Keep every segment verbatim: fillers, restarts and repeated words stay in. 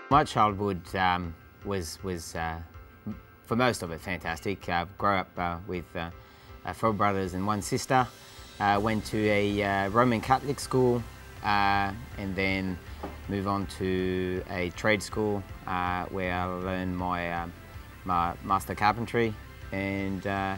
My childhood um, was, was uh, for most of it, fantastic. I grew up uh, with uh, uh, four brothers and one sister. Uh, went to a uh, Roman Catholic school uh, and then moved on to a trade school uh, where I learned my, uh, my master carpentry and uh,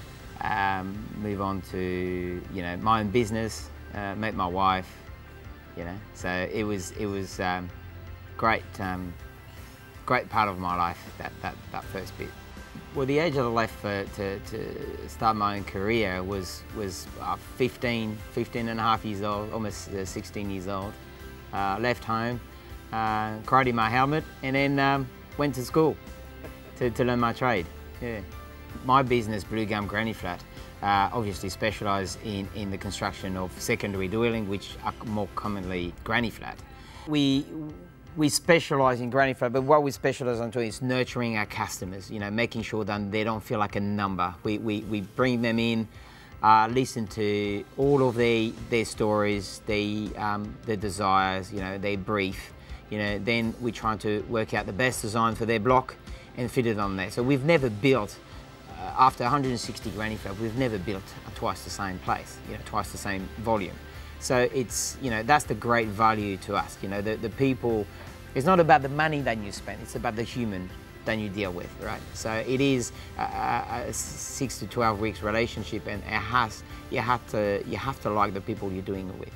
um, move on to you know my own business, uh, met my wife, you know. So it was it was um, great, um, great part of my life that that that first bit. Well, the age I left for, to, to start my own career was was uh, fifteen, fifteen and a half years old, almost uh, sixteen years old. Uh, left home, uh, karate my helmet, and then um, went to school to, to learn my trade. Yeah. My business, Blue Gum Granny Flat, uh, obviously specialise in, in the construction of secondary dwelling, which are more commonly granny flat. We, we specialise in granny flat, but what we specialise on is nurturing our customers, you know, making sure that they don't feel like a number. We, we, we bring them in, uh, listen to all of their, their stories, their, um, their desires, you know, their brief. You know, then we try to work out the best design for their block and fit it on there. So we've never built, uh, after one hundred sixty granny flat, we've never built twice the same place, you know, twice the same volume. So it's, you know, that's the great value to us. You know, the, the people, it's not about the money that you spend, it's about the human that you deal with, right? So it is a, a, a six to twelve weeks relationship, and it has, you have to, you have to like the people you're doing it with.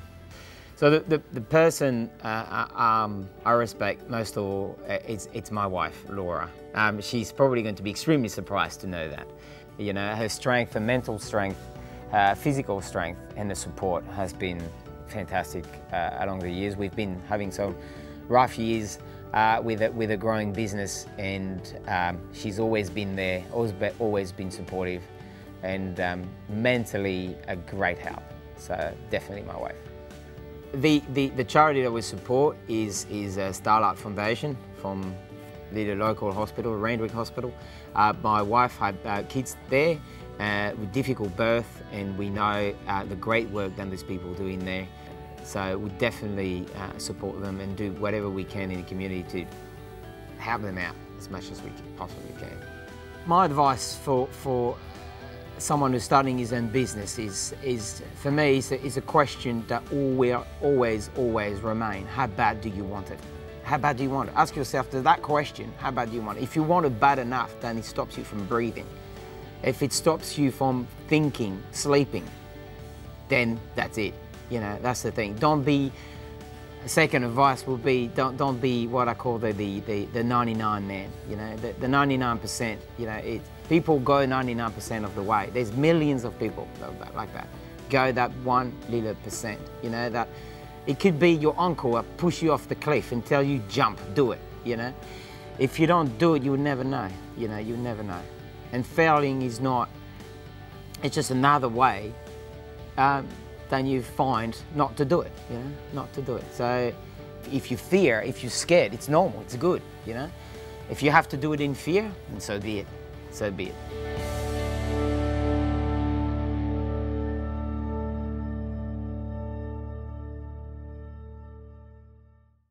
So the, the, the person uh, um, I respect most of all, uh, it's, it's my wife, Laura. Um, she's probably going to be extremely surprised to know that. You know, her strength, her mental strength, uh, physical strength, and the support has been fantastic uh, along the years. We've been having some rough years uh, with, a, with a growing business, and um, she's always been there, always, be, always been supportive, and um, mentally a great help. So definitely my wife. The, the, the charity that we support is, is a Starlight Foundation from the local hospital, Randwick Hospital. Uh, my wife had uh, kids there uh, with difficult birth, and we know uh, the great work that these people do in there. So we definitely uh, support them and do whatever we can in the community to help them out as much as we possibly can. My advice for, for someone who's starting his own business is, is for me, is a, is a question that will always, always remain. How bad do you want it? How bad do you want it? Ask yourself that question, how bad do you want it? If you want it bad enough, then it stops you from breathing. If it stops you from thinking, sleeping, then that's it. You know, that's the thing. Don't be, second advice would be, don't, don't be what I call the, the, the, the ninety-nine man, you know, the, the ninety-nine percent, you know, it, people go ninety-nine percent of the way. There's millions of people like that. Go that one little percent, you know, that it could be your uncle that push you off the cliff and tell you jump, do it, you know. If you don't do it, you would never know, you know, you would never know. And failing is not, it's just another way um, than you find not to do it, you know, not to do it. So if you fear, if you're scared, it's normal, it's good, you know. If you have to do it in fear, then so be it, so be it.